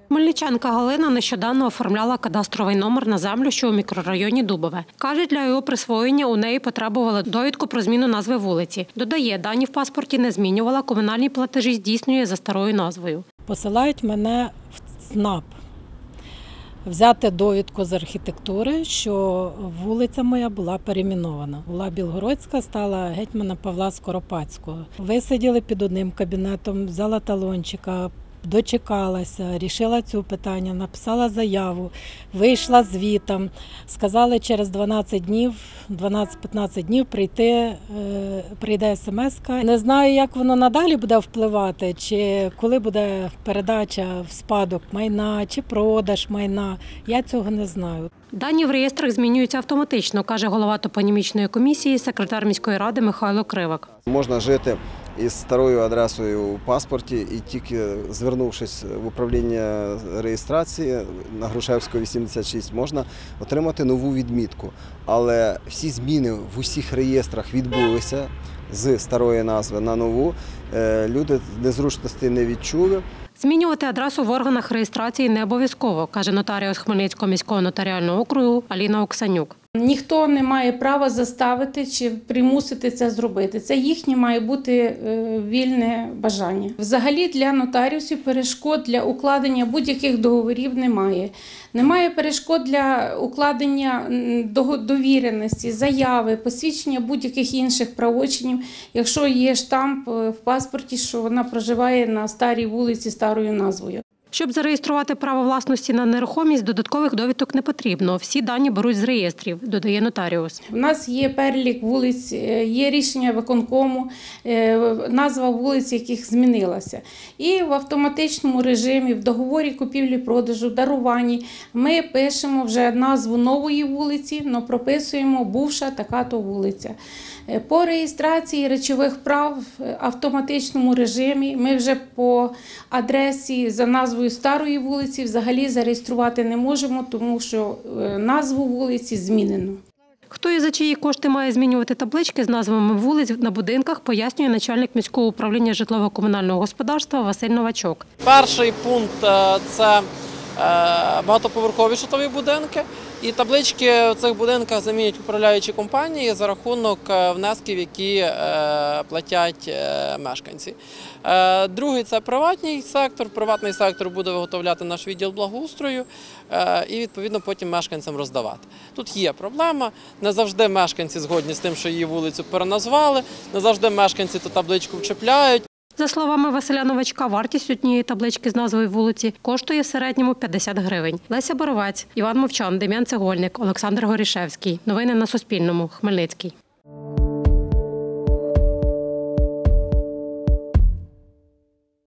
Хмельничанка Галина нещодавно оформляла кадастровий номер на землю, що у мікрорайоні Дубове. Каже, для його присвоєння у неї потребували довідку про зміну назви вулиці. Додає, дані в паспорті не змінювала, комунальні платежі здійснює за старою назвою. Посилають мене в ЦНАП взяти довідку з архітектури, що вулиця моя була перейменована. Була Білгородська, стала гетьмана Павла Скоропадського. Висиділи під одним кабінетом, взяла талончика, дочекалася, рішила це питання, написала заяву, вийшла звітом, сказали через 12 днів, 12-15 днів прийде смс-ка. Не знаю, як воно надалі буде впливати, чи коли буде передача в спадок майна, чи продаж майна, я цього не знаю. Дані в реєстрах змінюються автоматично, каже голова топонімічної комісії, секретар міської ради Михайло Кривак. Можна жити із старою адресою у паспорті і тільки звернувшись в управління реєстрації на Грушевського, 86, можна отримати нову відмітку. Але всі зміни в усіх реєстрах відбулися з старої назви на нову. Люди незручності не відчули. Змінювати адресу в органах реєстрації не обов'язково, каже нотаріус Хмельницького міського нотаріального округу Аліна Оксанюк. Ніхто не має права заставити чи примусити це зробити. Це їхнє має бути вільне бажання. Взагалі для нотаріусів перешкод для укладення будь-яких договорів немає. Немає перешкод для укладення довіреності, заяви, посвідчення будь-яких інших правочинів, якщо є штамп в паспорті, що вона проживає на старій вулиці старою назвою. Щоб зареєструвати право власності на нерухомість, додаткових довідок не потрібно. Всі дані беруть з реєстрів, додає нотаріус. У нас є перелік вулиць, є рішення виконкому, назва вулиць, яких змінилася. І в автоматичному режимі, в договорі купівлі-продажу, даруванні ми пишемо вже назву нової вулиці, але прописуємо бувша така-то вулиця. По реєстрації речових прав в автоматичному режимі ми вже по адресі за назвою старої вулиці взагалі зареєструвати не можемо, тому що назву вулиці змінено. Хто і за чиї кошти має змінювати таблички з назвами вулиць на будинках, пояснює начальник міського управління житлово-комунального господарства Василь Новачок. Перший пункт – це багатоповерхові житлові будинки. І таблички в цих будинках замінюють управляючі компанії за рахунок внесків, які платять мешканці. Другий – це приватний сектор. Приватний сектор буде виготовляти наш відділ благоустрою і, відповідно, потім мешканцям роздавати. Тут є проблема. Не завжди мешканці згодні з тим, що її вулицю переназвали, не завжди мешканці ту табличку вчепляють. За словами Василя Новачка, вартість однієї таблички з назвою вулиці коштує в середньому 50 гривень. Леся Боровець, Іван Мовчан, Дем'ян Цегольник, Олександр Горішевський. Новини на Суспільному. Хмельницький.